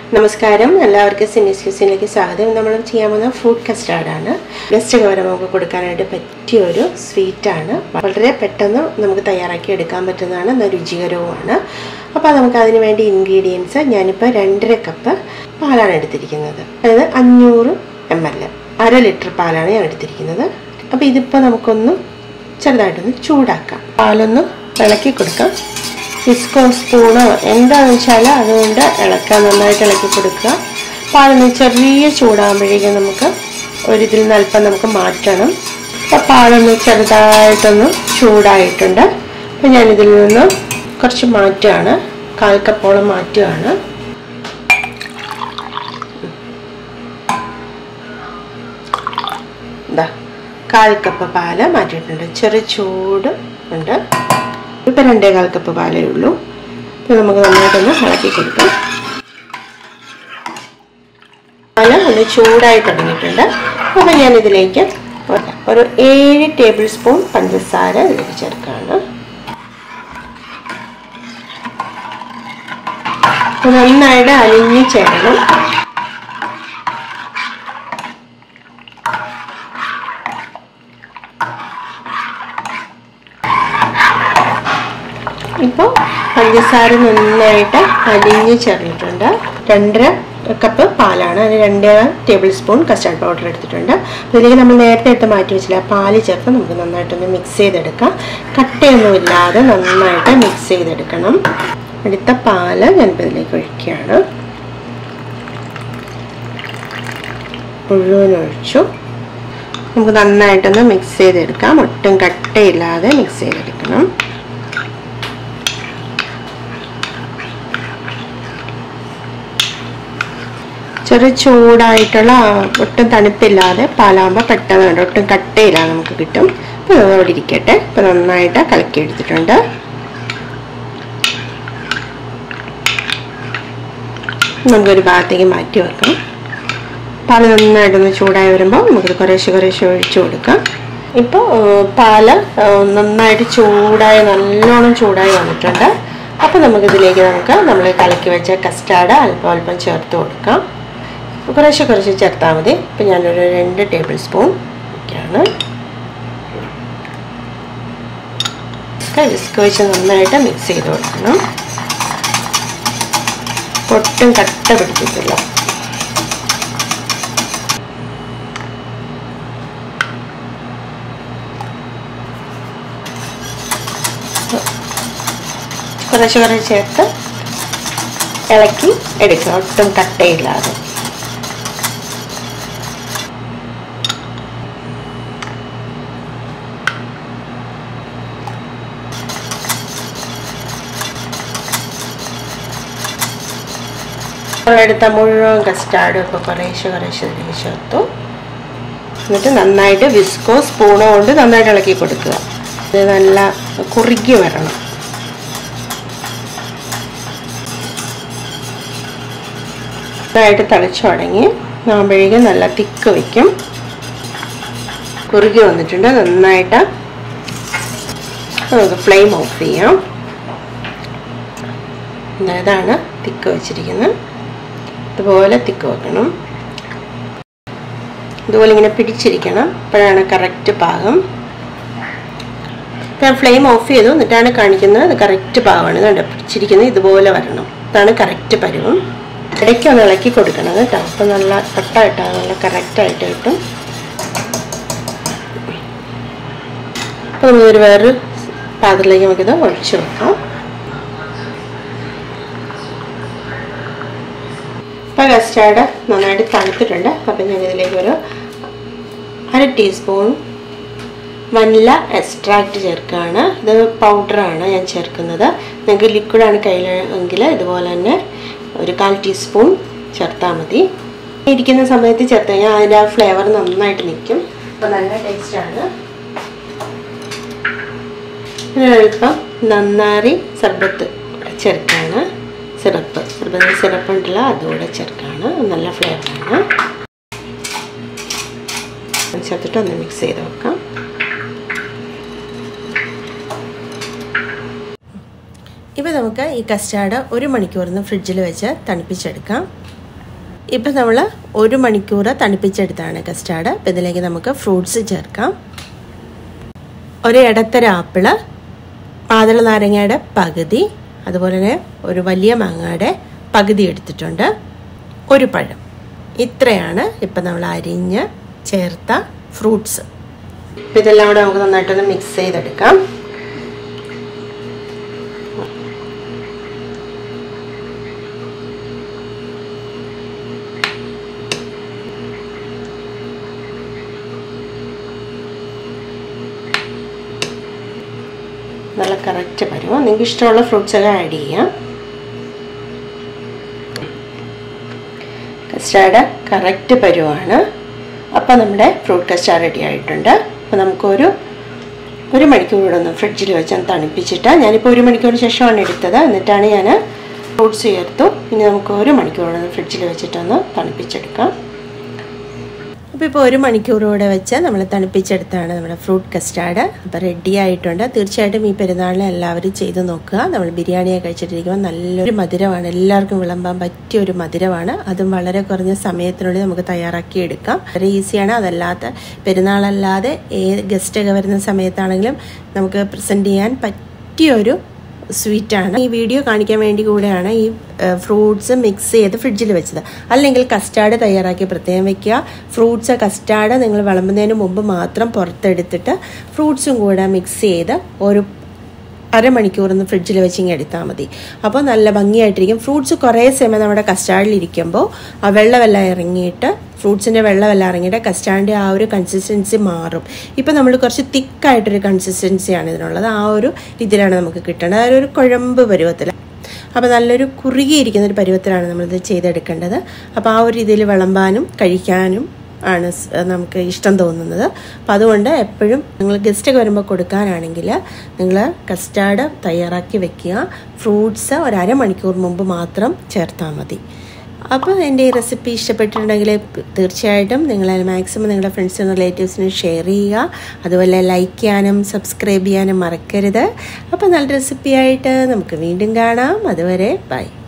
നമസ്കാരം, എല്ലാവർക്കും സിനീസ് ക്യൂസിനിലേക്ക് സ്വാഗതം. നമ്മൾ ചെയ്യാൻ പോകുന്ന ഫ്രൂട്ട് കസ്റ്റാർഡാണ്. ഗസ്റ്റൊക്കെ വരുമ്പോൾ നമുക്ക് കൊടുക്കാനായിട്ട് പറ്റിയ ഒരു സ്വീറ്റാണ്. വളരെ പെട്ടെന്ന് നമുക്ക് തയ്യാറാക്കി എടുക്കാൻ പറ്റുന്നതാണ്, എന്നാൽ രുചികരവുമാണ്. അപ്പോൾ നമുക്ക് അതിന് വേണ്ടി ഇൻഗ്രീഡിയൻസ് ഞാനിപ്പോൾ 2.5 കപ്പ് പാലാണ് എടുത്തിരിക്കുന്നത്. അതായത് 500 ml, 1/2 ലിറ്റർ പാലാണ് ഞാൻ എടുത്തിരിക്കുന്നത്. അപ്പോൾ ഇതിപ്പോൾ നമുക്കൊന്ന് ചെറുതായിട്ടൊന്ന് ചൂടാക്കാം. പാലൊന്ന് ഇളക്കി കൊടുക്കാം. വിസ്കോ സ്പൂണോ എന്താണെന്ന് വെച്ചാൽ അതുകൊണ്ട് ഇളക്കാൻ, നന്നായിട്ട് ഇളക്കി കൊടുക്കുക. പാലൊന്ന് ചെറിയ ചൂടാകുമ്പോഴേക്കും നമുക്ക് ഒരിതിൽ നിന്ന് അല്പം നമുക്ക് മാറ്റണം. അപ്പോൾ പാലൊന്ന് ചെറുതായിട്ടൊന്ന് ചൂടായിട്ടുണ്ട്. അപ്പോൾ ഞാനിതിൽ നിന്ന് കുറച്ച് മാറ്റുകയാണ്, 1/4 കപ്പോളം മാറ്റുകയാണ്. ഇതാ 1/4 കപ്പ് പാല് മാറ്റിയിട്ടുണ്ട്. ചെറിയ ചൂട് ഉണ്ട്. ഇപ്പോൾ 2.25 കപ്പ് പാലേ ഉള്ളൂ. ഇപ്പോൾ നമുക്ക് നന്നായിട്ടൊന്ന് ഇളക്കി കൊടുക്കാം. പാല് ഒന്ന് ചൂടായി തുടങ്ങിയിട്ടുണ്ട്. അപ്പോൾ ഞാനിതിലേക്ക് ഒരു 7 ടേബിൾ സ്പൂൺ പഞ്ചസാര ഇതിലേക്ക് ചേർക്കുകയാണ്. നന്നായിട്ട് അലിഞ്ഞ് ചേരണം. ഇപ്പോൾ പഞ്ചസാര നന്നായിട്ട് അലിഞ്ഞ് ചേർന്നിട്ടുണ്ട്. 2.5 കപ്പ് പാലാണ്, അതിന് 2 ടേബിൾ സ്പൂൺ കസ്റ്റാർഡ് പൗഡർ എടുത്തിട്ടുണ്ട്. അതിലേക്ക് നമ്മൾ നേരത്തെ എടുത്ത് മാറ്റി വെച്ചില്ല, പാല് ചേർത്ത് നമുക്ക് നന്നായിട്ടൊന്ന് മിക്സ് ചെയ്തെടുക്കാം. കട്ടയൊന്നുമില്ലാതെ നന്നായിട്ട് മിക്സ് ചെയ്തെടുക്കണം. എടുത്ത പാല് ഞാനിപ്പോൾ ഇതിലേക്ക് ഒഴിക്കുകയാണ്. മുഴുവൻ ഒഴിച്ചു. നമുക്ക് നന്നായിട്ടൊന്ന് മിക്സ് ചെയ്തെടുക്കാം. ഒട്ടും കട്ടയില്ലാതെ മിക്സ് ചെയ്തെടുക്കണം. ചെറിയ ചൂടായിട്ടുള്ള, ഒട്ടും തണുപ്പില്ലാതെ പാലാകുമ്പോൾ പെട്ടെന്ന് കണ്ട് ഒട്ടും കട്ടയില്ലാതെ നമുക്ക് കിട്ടും. അപ്പോൾ അതോടെ ഇരിക്കട്ടെ. ഇപ്പോൾ നന്നായിട്ട് കലക്കി എടുത്തിട്ടുണ്ട്. നമുക്കൊരു ഭാഗത്തേക്ക് മാറ്റി വെക്കാം. പാല് നന്നായിട്ടൊന്ന് ചൂടായി വരുമ്പോൾ നമുക്കിത് കുറേശ്ശെ ഒഴിച്ചു കൊടുക്കാം. ഇപ്പോൾ പാല് നന്നായിട്ട് ചൂടായി, നല്ലോണം ചൂടായി വന്നിട്ടുണ്ട്. അപ്പോൾ നമുക്കിതിലേക്ക് നമ്മൾ കലക്കി വെച്ച കസ്റ്റാർഡ് അല്പം ചേർത്ത് കൊടുക്കാം. കുറേശ്ശെ ചേർത്താൽ മതി. ഇപ്പം ഞാനൊരു 2 ടേബിൾ സ്പൂൺ ഒക്കെയാണ്. വിസ്ക് വെച്ച് നന്നായിട്ട് മിക്സ് ചെയ്ത് കൊടുക്കണം. ഒട്ടും കട്ട പിടിക്കത്തില്ല. കുറേശ്ശെ ചേർത്ത് ഇളക്കി എടുക്കുക, ഒട്ടും കട്ടയില്ലാതെ. എടുത്ത മുഴുവൻ കസ്റ്റാർഡും ഇപ്പോൾ കുറേശ്ശെ ഇതിലേക്ക് ചേർത്തു. എന്നിട്ട് നന്നായിട്ട് വിസ്കോ സ്പൂണോ കൊണ്ട് നന്നായിട്ട് ഇളക്കി കൊടുക്കുക. ഇത് നല്ല കുറുകി വരണം. നന്നായിട്ട് തിളച്ചു തുടങ്ങി ആകുമ്പോഴേക്കും നല്ല തിക്ക് വയ്ക്കും. കുറുകി വന്നിട്ടുണ്ട് നന്നായിട്ട്. നമുക്ക് ഫ്ലെയിം ഓഫ് ചെയ്യാം. ഇതാണ് തിക്ക് വെച്ചിരിക്കുന്നത്. ഇതുപോലെ തിക്ക് വെക്കണം. ഇതുപോലെ ഇങ്ങനെ പിടിച്ചിരിക്കണം. അപ്പോഴാണ് കറക്റ്റ് പാകം. ഞാൻ ഫ്ലെയിം ഓഫ് ചെയ്തു, എന്നിട്ടാണ് കാണിക്കുന്നത്. അത് കറക്റ്റ് പാകമാണ്. ഇതുണ്ട് പിടിച്ചിരിക്കുന്നത്, ഇതുപോലെ വരണം. ഇതാണ് കറക്റ്റ് പരുവം. ഇടയ്ക്കൊന്ന് ഇളക്കി കൊടുക്കണം കേട്ടോ. അപ്പം നല്ല കട്ടായിട്ടാണ്, നല്ല കറക്റ്റായിട്ട് കിട്ടും. അപ്പോൾ നമ്മളൊരു വേറൊരു പാത്രത്തിലേക്ക് നമുക്കിത് ഒഴിച്ചു വെക്കാം. ഇപ്പോൾ കസ്റ്റാർഡ് നന്നായിട്ട് തണുത്തിട്ടുണ്ട്. അപ്പം ഞാനിതിലേക്ക് ഒരു 1/2 ടീസ്പൂൺ വനില എക്സ്ട്രാക്റ്റ് ചേർക്കുകയാണ്. ഇത് പൗഡറാണ് ഞാൻ ചേർക്കുന്നത്. നിങ്ങൾക്ക് ലിക്വിഡാണ് കയ്യിലെങ്കിൽ ഇതുപോലെ തന്നെ ഒരു 1/4 ടീസ്പൂൺ ചേർത്താൽ മതി. ഇരിക്കുന്ന സമയത്ത് ചേർത്ത് കഴിഞ്ഞാൽ അതിൻ്റെ ആ ഫ്ലേവർ നന്നായിട്ട് നിൽക്കും. അപ്പോൾ നല്ല ടേസ്റ്റാണ്. അല്പം നന്നാരി സർബത്ത് ചേർക്കുകയാണ്. സിറപ്പ് ഉണ്ടല്ലോ, അതുകൂടെ ചേർക്കുകയാണ്. നല്ല ഫ്ലേവറാണ്. ചേർത്തിട്ട് ഒന്ന് മിക്സ് ചെയ്ത് വെക്കാം. ഇപ്പോൾ നമുക്ക് ഈ കസ്റ്റാർഡ് 1 മണിക്കൂറിന് ഫ്രിഡ്ജിൽ വെച്ച് തണുപ്പിച്ചെടുക്കാം. ഇപ്പം നമ്മൾ 1 മണിക്കൂർ തണുപ്പിച്ചെടുത്താണ് കസ്റ്റാർഡ്. അപ്പം ഇതിലേക്ക് നമുക്ക് ഫ്രൂട്ട്സ് ചേർക്കാം. ഒരു ഇടത്തര ആപ്പിള്, മാതള നാരങ്ങയുടെ പകുതി, അതുപോലെ തന്നെ ഒരു വലിയ മാങ്ങയുടെ പകുതി എടുത്തിട്ടുണ്ട്, ഒരു പഴം. ഇത്രയാണ് ഇപ്പം നമ്മൾ അരിഞ്ഞ് ചേർത്ത ഫ്രൂട്ട്സ്. ഇപ്പം ഇതെല്ലാം കൂടെ നമുക്ക് നന്നായിട്ടൊന്ന് മിക്സ് ചെയ്തെടുക്കാം. നല്ല കറക്റ്റ് പരുവം. നിങ്ങൾക്ക് ഇഷ്ടമുള്ള ഫ്രൂട്ട്സൊക്കെ ആഡ് ചെയ്യാം. കസ്റ്റാർഡ് കറക്റ്റ് പരുവമാണ്. അപ്പോൾ നമ്മുടെ ഫ്രൂട്ട് കസ്റ്റാർഡ് റെഡി ആയിട്ടുണ്ട്. അപ്പോൾ നമുക്കൊരു മണിക്കൂർ കൂടെ ഒന്ന് ഫ്രിഡ്ജിൽ വെച്ച് തണുപ്പിച്ചിട്ട്, ഞാനിപ്പോൾ 1 മണിക്കൂറിന് ശേഷമാണ് എടുത്തത്, എന്നിട്ടാണ് ഞാൻ ഫ്രൂട്ട്സ് ചേർത്തു. ഇനി നമുക്ക് 1 മണിക്കൂർ കൂടെ ഫ്രിഡ്ജിൽ വെച്ചിട്ടൊന്ന് തണുപ്പിച്ചെടുക്കാം. അപ്പോൾ 1 മണിക്കൂറോടെ വെച്ച് നമ്മൾ തണുപ്പിച്ചെടുത്താണ് നമ്മുടെ ഫ്രൂട്ട് കസ്റ്റാർഡ്. അപ്പോൾ റെഡി ആയിട്ടുണ്ട്. തീർച്ചയായിട്ടും ഈ പെരുന്നാളിന് എല്ലാവരും ചെയ്ത് നോക്കുക. നമ്മൾ ബിരിയാണിയൊക്കെ കഴിച്ചിട്ടിരിക്കുമ്പോൾ നല്ലൊരു മധുരമാണ്, എല്ലാവർക്കും വിളമ്പാൻ പറ്റിയ ഒരു മധുരമാണ്. അതും വളരെ കുറഞ്ഞ സമയത്തിനുള്ളിൽ നമുക്ക് തയ്യാറാക്കി എടുക്കാം. വളരെ ഈസിയാണ്. അതല്ലാത്ത പെരുന്നാളല്ലാതെ ഗസ്റ്റൊക്കെ വരുന്ന സമയത്താണെങ്കിലും നമുക്ക് പ്രസൻറ്റ് ചെയ്യാൻ പറ്റിയൊരു സ്വീറ്റാണ്. ഈ വീഡിയോ കാണിക്കാൻ വേണ്ടി കൂടെയാണ് ഈ ഫ്രൂട്ട്സ് മിക്സ് ചെയ്ത് ഫ്രിഡ്ജിൽ വെച്ചത്. അല്ലെങ്കിൽ കസ്റ്റാർഡ് തയ്യാറാക്കി പ്രത്യേകം വെക്കുക. ഫ്രൂട്ട്സ് കസ്റ്റാർഡ് നിങ്ങൾ വിളമ്പുന്നതിന് മുമ്പ് മാത്രം പുറത്തെടുത്തിട്ട് ഫ്രൂട്ട്സും കൂടെ മിക്സ് ചെയ്ത് ഒരു അരമണിക്കൂറൊന്ന് ഫ്രിഡ്ജിൽ വെച്ചിങ്ങനെ എടുത്താൽ മതി. അപ്പോൾ നല്ല ഭംഗിയായിട്ടിരിക്കും. ഫ്രൂട്ട്സ് കുറേ സമയം നമ്മുടെ കസ്റ്റാർഡിലിരിക്കുമ്പോൾ ആ വെള്ളമെല്ലാം ഇറങ്ങിയിട്ട്, ഫ്രൂട്ട്സിൻ്റെ വെള്ളമെല്ലാം ഇറങ്ങിയിട്ട് കസ്റ്റാർഡിൻ്റെ ആ ഒരു കൺസിസ്റ്റൻസി മാറും. ഇപ്പം നമ്മൾ കുറച്ച് തിക്കായിട്ടൊരു കൺസിസ്റ്റൻസിയാണ് ഇതിനുള്ളത്. ആ ഒരു രീതിയിലാണ് നമുക്ക് കിട്ടേണ്ടത്. അതൊരു കുഴമ്പ് പരുവത്തിൽ. അപ്പോൾ നല്ലൊരു കുറുകിയിരിക്കുന്നൊരു പരുവത്തിലാണ് നമ്മളിത് ചെയ്തെടുക്കേണ്ടത്. അപ്പോൾ ആ ഒരു രീതിയിൽ വിളമ്പാനും കഴിക്കാനും ആണ് നമുക്ക് ഇഷ്ടം തോന്നുന്നത്. അപ്പം അതുകൊണ്ട് എപ്പോഴും നിങ്ങൾ ഗസ്റ്റൊക്കെ വരുമ്പോൾ കൊടുക്കാനാണെങ്കിൽ നിങ്ങൾ കസ്റ്റാർഡ് തയ്യാറാക്കി വെക്കുക. ഫ്രൂട്ട്സ് ഒരു അരമണിക്കൂർ മുമ്പ് മാത്രം ചേർത്താൽ മതി. അപ്പോൾ എൻ്റെ ഈ റെസിപ്പി ഇഷ്ടപ്പെട്ടിട്ടുണ്ടെങ്കിൽ തീർച്ചയായിട്ടും നിങ്ങൾ മാക്സിമം നിങ്ങളുടെ ഫ്രണ്ട്സിനും റിലേറ്റീവ്സിനും ഷെയർ ചെയ്യുക. അതുപോലെ ലൈക്ക് ചെയ്യാനും സബ്സ്ക്രൈബ് ചെയ്യാനും മറക്കരുത്. അപ്പോൾ നല്ല റെസിപ്പിയായിട്ട് നമുക്ക് വീണ്ടും കാണാം. അതുവരെ ബൈ.